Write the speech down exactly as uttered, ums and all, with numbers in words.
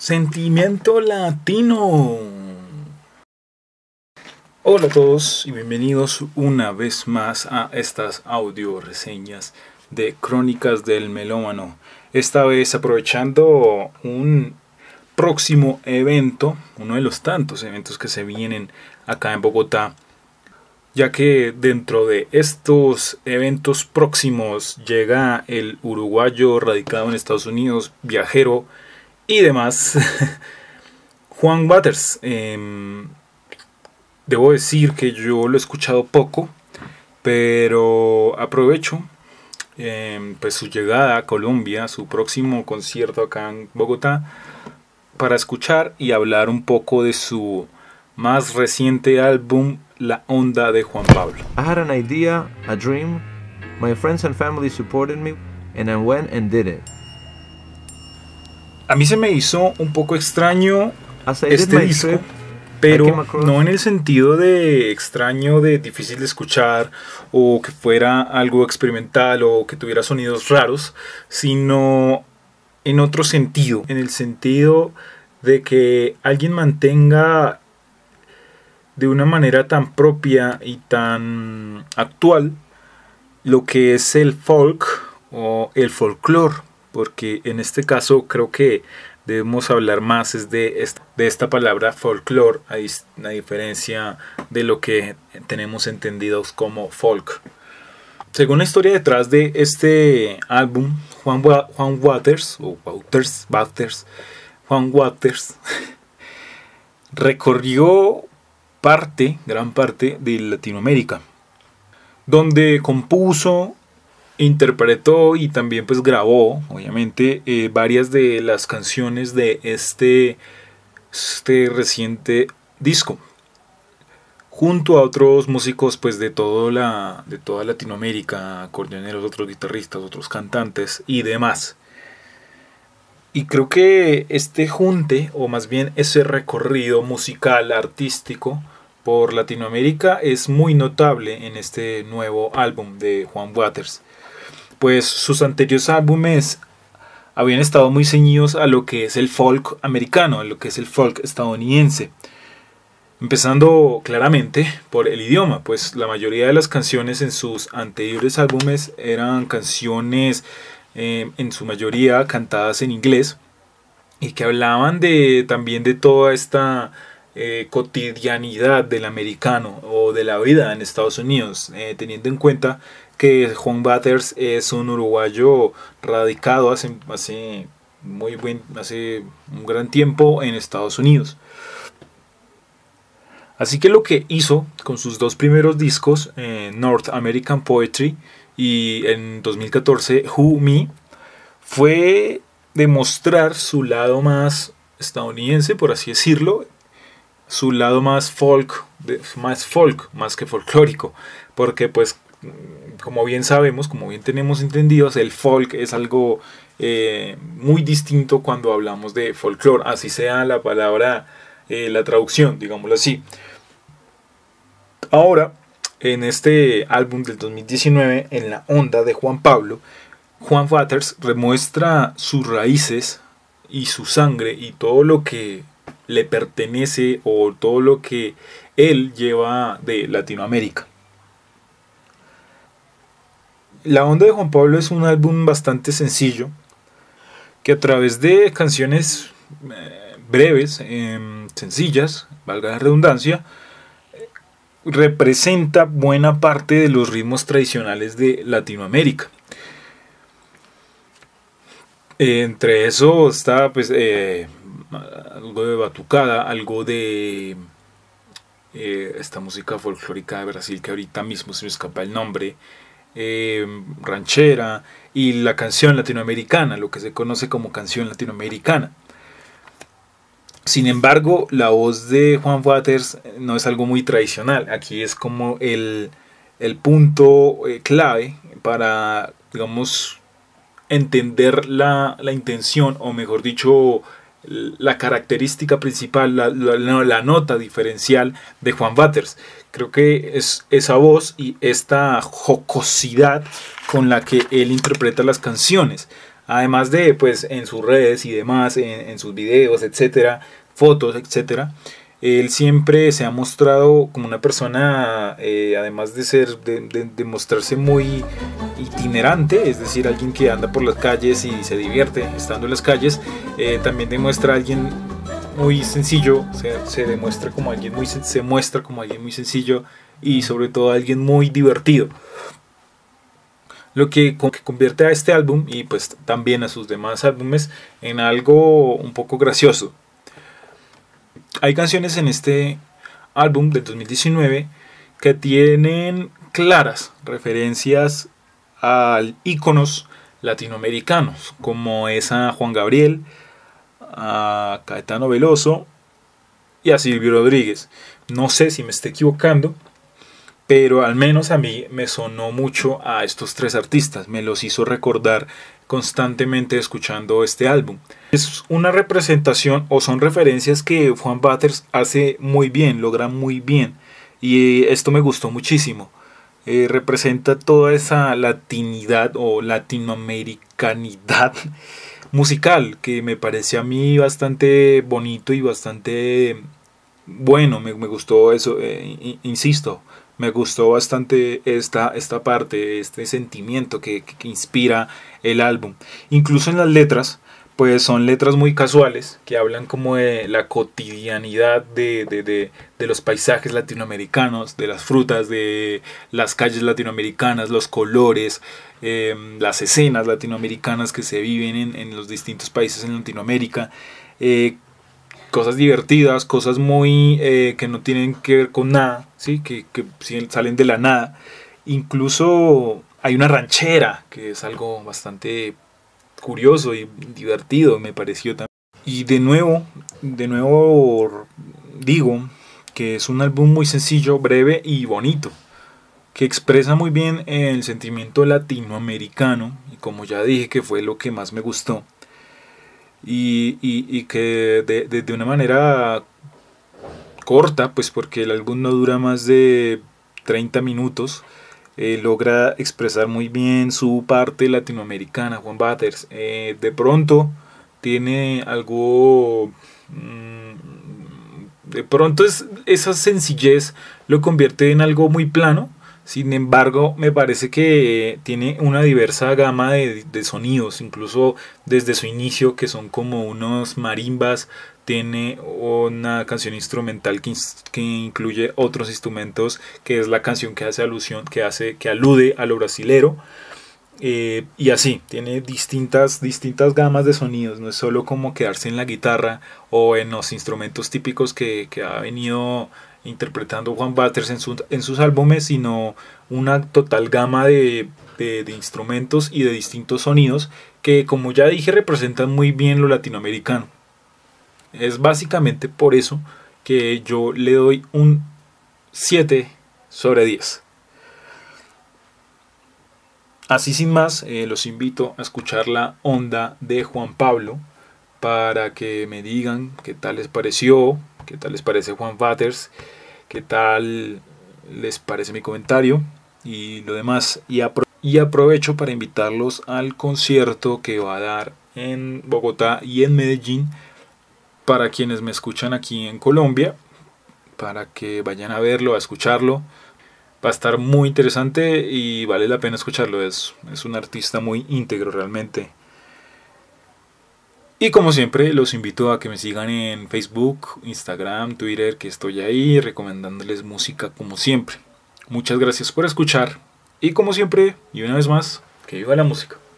Sentimiento Latino. Hola a todos y bienvenidos una vez más a estas audio reseñas de Crónicas del Melómano. Esta vez aprovechando un próximo evento, uno de los tantos eventos que se vienen acá en Bogotá, ya que dentro de estos eventos próximos llega el uruguayo radicado en Estados Unidos, viajero y demás, Juan Waters. Eh, debo decir que yo lo he escuchado poco, pero aprovecho eh, pues su llegada a Colombia, su próximo concierto acá en Bogotá, para escuchar y hablar un poco de su más reciente álbum, La Onda de Juan Pablo. I had an idea, a dream. My friends and family supported me, and I went and did it. A mí se me hizo un poco extraño As I did este my disco, trip, pero I came across- no en el sentido de extraño, de difícil de escuchar, o que fuera algo experimental, o que tuviera sonidos raros, sino en otro sentido, en el sentido de que alguien mantenga de una manera tan propia y tan actual lo que es el folk o el folclore, porque en este caso creo que debemos hablar más es de, esta, de esta palabra folclore, a, dis, a diferencia de lo que tenemos entendidos como folk. Según la historia detrás de este álbum, Juan, Juan Waters, o Waters, Waters, Juan Waters, recorrió parte, gran parte de Latinoamérica, donde compuso, interpretó y también pues grabó, obviamente, eh, varias de las canciones de este, este reciente disco, junto a otros músicos pues de, todo la, de toda Latinoamérica, acordeoneros, otros guitarristas, otros cantantes y demás. Y creo que este junte, o más bien ese recorrido musical, artístico por Latinoamérica, es muy notable en este nuevo álbum de Juan Waters, pues sus anteriores álbumes habían estado muy ceñidos a lo que es el folk americano, a lo que es el folk estadounidense, empezando claramente por el idioma, pues la mayoría de las canciones en sus anteriores álbumes eran canciones eh, en su mayoría cantadas en inglés y que hablaban de también de toda esta eh, cotidianidad del americano o de la vida en Estados Unidos, eh, teniendo en cuenta que Juan Waters es un uruguayo radicado hace, hace, muy buen, hace un gran tiempo en Estados Unidos. Así que lo que hizo con sus dos primeros discos, eh, North American Poetry y en dos mil catorce Who Me, fue demostrar su lado más estadounidense, por así decirlo, su lado más folk, más folk, más que folclórico, porque pues como bien sabemos, como bien tenemos entendidos, el folk es algo eh, muy distinto cuando hablamos de folclore, así sea la palabra, eh, la traducción, digámoslo así. Ahora, en este álbum del dos mil diecinueve, en La Onda de Juan Pablo, Juan Waters remuestra sus raíces y su sangre y todo lo que le pertenece o todo lo que él lleva de Latinoamérica. La Onda de Juan Pablo es un álbum bastante sencillo, que a través de canciones eh, breves, eh, sencillas, valga la redundancia, representa buena parte de los ritmos tradicionales de Latinoamérica. Eh, entre eso está pues eh, algo de batucada, algo de eh, esta música folclórica de Brasil que ahorita mismo se me escapa el nombre, eh, ranchera, y la canción latinoamericana, lo que se conoce como canción latinoamericana. Sin embargo, la voz de Juan Waters no es algo muy tradicional. Aquí es como el, el punto eh, clave para, digamos, entender la, la intención, o mejor dicho, la característica principal, la, la, la nota diferencial de Juan Waters. Creo que es esa voz y esta jocosidad con la que él interpreta las canciones. Además de, pues, en sus redes y demás, en, en sus videos, etcétera, fotos, etcétera, él siempre se ha mostrado como una persona, eh, además de ser, de, de, de mostrarse muy itinerante, es decir, alguien que anda por las calles y se divierte estando en las calles, eh, también demuestra a alguien muy sencillo, se, se demuestra como alguien muy, se muestra como alguien muy sencillo y sobre todo alguien muy divertido. Lo que, que convierte a este álbum y pues también a sus demás álbumes en algo un poco gracioso. Hay canciones en este álbum del dos mil diecinueve que tienen claras referencias a íconos latinoamericanos, como es a Juan Gabriel, a Caetano Veloso y a Silvio Rodríguez. No sé si me estoy equivocando, pero al menos a mí me sonó mucho a estos tres artistas, me los hizo recordar constantemente escuchando este álbum. Es una representación o son referencias que Juan Baters hace muy bien, logra muy bien, y esto me gustó muchísimo. Eh, representa toda esa latinidad o latinoamericanidad musical que me parece a mí bastante bonito y bastante bueno, me, me gustó eso, eh, insisto. Me gustó bastante esta, esta parte, este sentimiento que, que, que inspira el álbum. Incluso en las letras, pues son letras muy casuales, que hablan como de la cotidianidad de, de, de, de los paisajes latinoamericanos, de las frutas, de las calles latinoamericanas, los colores, eh, las escenas latinoamericanas que se viven en, en los distintos países en Latinoamérica. Eh, cosas divertidas, cosas muy eh, que no tienen que ver con nada, ¿sí? que, que salen de la nada. Incluso hay una ranchera, que es algo bastante curioso y divertido, me pareció también. Y de nuevo, de nuevo digo que es un álbum muy sencillo, breve y bonito, que expresa muy bien el sentimiento latinoamericano, y como ya dije que fue lo que más me gustó. Y, y, y que de, de, de una manera corta, pues porque el álbum no dura más de treinta minutos, eh, logra expresar muy bien su parte latinoamericana, Juan Baters. Eh, de pronto tiene algo... Mmm, de pronto es, esa sencillez lo convierte en algo muy plano. Sin embargo, me parece que tiene una diversa gama de, de sonidos, incluso desde su inicio, que son como unos marimbas. Tiene una canción instrumental que, que incluye otros instrumentos, que es la canción que hace alusión, que hace, que alude a lo brasilero. Eh, y así, tiene distintas, distintas gamas de sonidos, no es solo como quedarse en la guitarra o en los instrumentos típicos que, que ha venido interpretando Juan Baters en, su, en sus álbumes, sino una total gama de, de, de instrumentos y de distintos sonidos que, como ya dije, representan muy bien lo latinoamericano. Es básicamente por eso que yo le doy un siete sobre diez. Así sin más, eh, los invito a escuchar la onda de Juan Pablo para que me digan qué tal les pareció, qué tal les parece Juan Baters, qué tal les parece mi comentario y lo demás. Y, apro y aprovecho para invitarlos al concierto que va a dar en Bogotá y en Medellín para quienes me escuchan aquí en Colombia, para que vayan a verlo, a escucharlo. Va a estar muy interesante y vale la pena escucharlo. Es, es un artista muy íntegro realmente. Y como siempre, los invito a que me sigan en Facebook, Instagram, Twitter, que estoy ahí recomendándoles música como siempre. Muchas gracias por escuchar. Y como siempre, y una vez más, que viva la música.